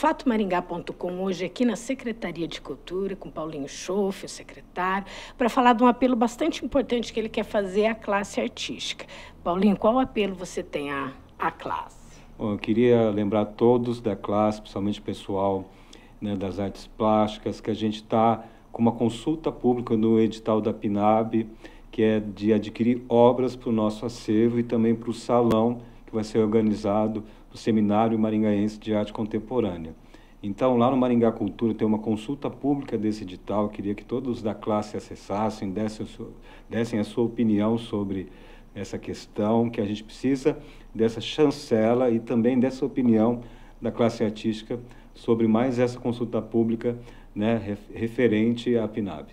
fatomaringá.com hoje aqui na Secretaria de Cultura, com Paulinho Schoff, o secretário, para falar de um apelo bastante importante que ele quer fazer à classe artística. Paulinho, qual apelo você tem à classe? Bom, eu queria lembrar a todos da classe, principalmente o pessoal, né, das artes plásticas, que a gente está com uma consulta pública no edital da PNAB, que é de adquirir obras para o nosso acervo e também para o salão que vai ser organizado do Seminário Maringaense de Arte Contemporânea. Então, lá no Maringá Cultura tem uma consulta pública desse edital. Eu queria que todos da classe acessassem, dessem a sua opinião sobre essa questão, que a gente precisa dessa chancela e também dessa opinião da classe artística sobre mais essa consulta pública, né, referente à PNAB.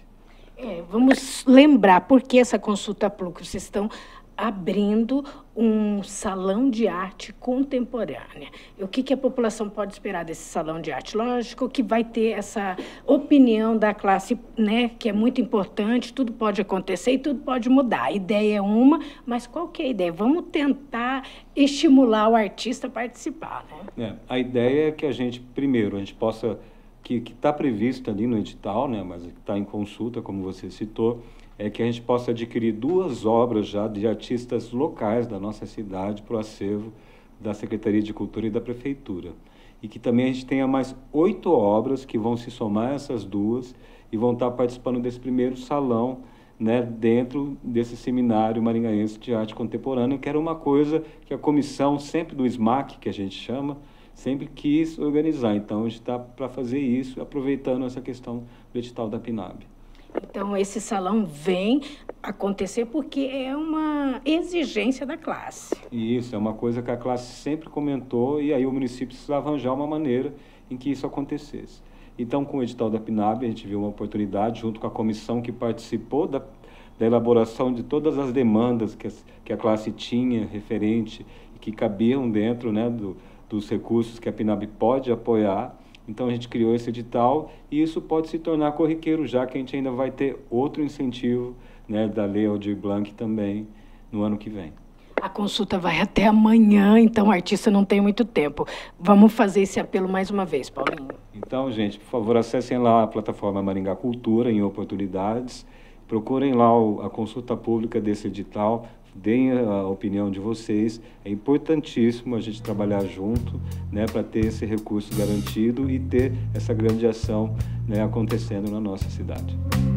Vamos lembrar por que essa consulta pública. Vocês estão abrindo um salão de arte contemporânea. O que a população pode esperar desse salão de arte? Lógico que vai ter essa opinião da classe, né, que é muito importante, tudo pode acontecer e tudo pode mudar. A ideia é uma, mas qual que é a ideia? Vamos tentar estimular o artista a participar, né? A ideia é que a gente, primeiro, a gente possa, que está previsto ali no edital, né, mas que está em consulta, como você citou, é que a gente possa adquirir 2 obras já de artistas locais da nossa cidade para o acervo da Secretaria de Cultura e da Prefeitura. E que também a gente tenha mais 8 obras que vão se somar a essas 2 e vão estar participando desse primeiro salão, né, dentro desse Seminário Maringaense de Arte Contemporânea, que era uma coisa que a comissão, sempre do SMAC, que a gente chama, sempre quis organizar. Então, a gente está para fazer isso, aproveitando essa questão do edital da PNAB. Então, esse salão vem acontecer porque é uma exigência da classe. Isso, é uma coisa que a classe sempre comentou e aí o município precisava arranjar uma maneira em que isso acontecesse. Então, com o edital da PNAB, a gente viu uma oportunidade, junto com a comissão que participou da elaboração de todas as demandas que a classe tinha referente e que cabiam dentro, né, dos recursos que a PNAB pode apoiar. Então, a gente criou esse edital e isso pode se tornar corriqueiro, já que a gente ainda vai ter outro incentivo, né, da Lei Aldir Blanc também no ano que vem. A consulta vai até amanhã, então o artista não tem muito tempo. Vamos fazer esse apelo mais uma vez, Paulinho. Então, gente, por favor, acessem lá a plataforma Maringá Cultura em oportunidades, procurem lá a consulta pública desse edital, deem a opinião de vocês. É importantíssimo a gente trabalhar junto, né, para ter esse recurso garantido e ter essa grande ação, né, acontecendo na nossa cidade.